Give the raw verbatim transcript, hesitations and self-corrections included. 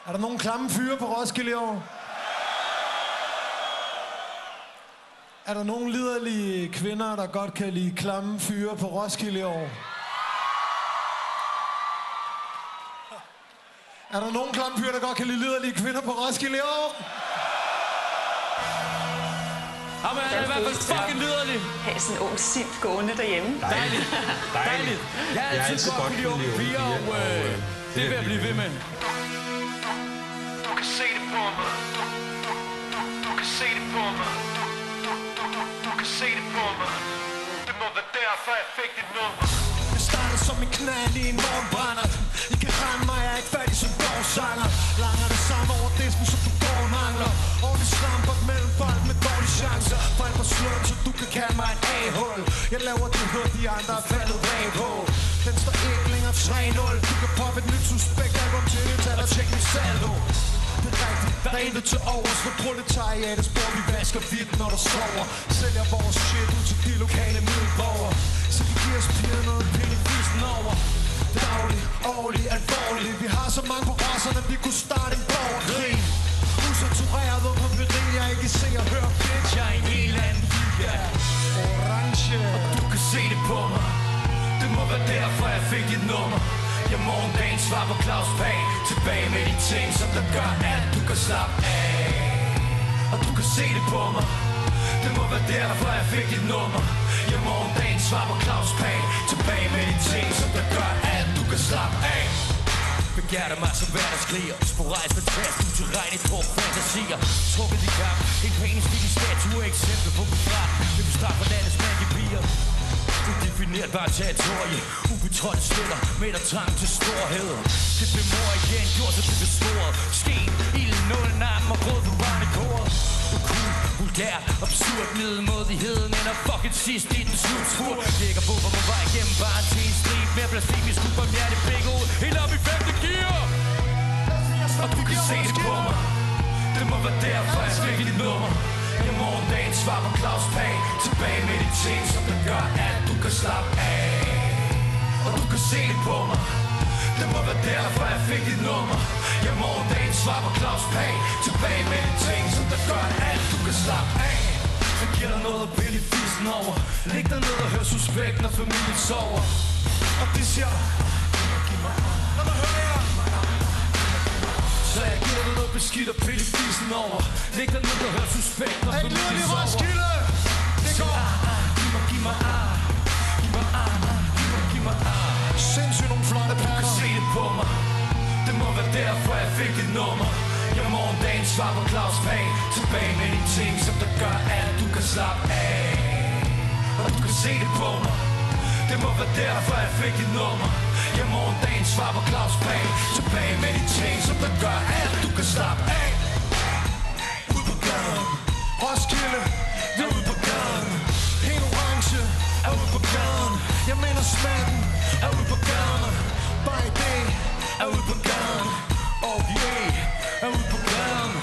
Er der nogen klamme fyre på Roskilde i år? Er der nogen liderlige kvinder, der godt kan lide klamme fyre på Roskilde i år? Er der nogen klamme fyre, der godt kan lide liderlige kvinder på Roskilde i år? Jamen, han er i hvert fald fucking liderlig. Have sådan en ung sind gående derhjemme. Dejligt. Dejligt. Jeg er altid godt kunne lide unge piger, og øh, det vil jeg blive ved med. Du kan se det på mig. Du kan se det på mig. Du kan se det på mig. Det må være derfor, jeg fik dit nummer. Jeg startede som en knald i en morgenbrænder. I kan rende mig, jeg er ikke færdig som gårdsanger. Langer det samme over disken, som du går og mangler. Ordentlig slamper mellem folk med dårlige chancer. For jeg var slået, så du kan kalde mig et A-hul. Jeg laver det hul, de andre er faldet bag på. Den står ikke længere tre nul. Du kan poppe et nyt suspekt album til et tal og tjek min saldo. Det er rigtigt, der er intet til overs. For proletariatet spor, vi vasker hvidt, når der sover. Sælger vores shit ud til de lokale middelborgere. Så de giver os piger noget pille visen over. Daglig, årlig, alvorlig. Vi har så mange på rosserne, vi kunne starte en borgerkrig. Usatureret og på beril, jeg ikke se og høre bitch. Jeg er en helt anden liga. Orange. Og du kan se det på mig. Det må være derfor, jeg fik dit nummer. Jeg morgendagens svar på Claus Pag. Tilbage med de ting, som der gør, at du kan slappe af. Og du kan se det på mig. Det må være derfor, jeg fik dit nummer. Jeg morgendagens svar på Claus Pag. Tilbage med de ting, som der gør, at du kan slappe af. Begærte mig som hverdagsskriger. Sporadisk fantast, utilregnet på fantasier. Trukket i kamp, en pænestil statue. Eksempel på bedrag. Det vil straffe landets mængdepiger. Udefinerbart territorie. Ubetrådte sletter med der trang til storheder. Det blev mor igen, gjort så det blev svoret. Sten, ild, nul, nam og brød på barnekoret. Ukul, vulgær, absurd, middelmådigheden ender fucking sidst i den slutspurt. Lægger på på vej gennem baren til en strib. Mere blasfemisk ud på mjerte begge ud. Helt op i femte gear. Og du kan se det på mig. Det må være derfor, jeg fik dit nummer. Jeg morgendagens svar på Claus Pag. Tilbage med de ting, som der gør, at du kan slappe af. Og du kan se det på mig. Det må være derfor, jeg fik dit nummer. Jeg morgendagens svar på Claus Pag. Tilbage med de ting, som der gør, at du kan slappe af. Jeg giver dig noget at pille i fisen over. Læg dig ned og hør suspekt, når familien sover. Og de siger, giv mig, lad mig høre jer. Så jeg giver dig noget beskidt og pille i fisen over. Læg dig ned og hør suspekt, når familien sover. Roskilde! Det går! Giv mig, giv mig ah. Giv mig ah, giv mig, giv mig ah. Sindssygt nogle flotte Du kan pakker. se det på mig. Det må være derfor, jeg fik dit nummer. Jeg morgendagens svar på Claus Pag. Tilbage med de ting, som der gør, at du kan slappe af. Og du kan se det på mig. Det må være derfor, jeg fik dit nummer. Jeg morgendagens svar på Claus Pag. Tilbage med de ting, som der gør, at du kan slappe af. Ud på gaden. Roskilde, Vi er ude på gaden. helt orange. Er ude på gaden. Jeg mener smatten. Er ude på gaden. Bare i dag. Er ude på gaden. Oh yeah. Er ude på gaden.